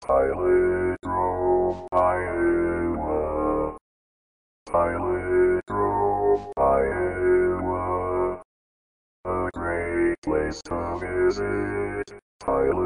Pilotdrome, Iowa. Pilotdrome, Iowa. A great place to visit. Pilotdrome.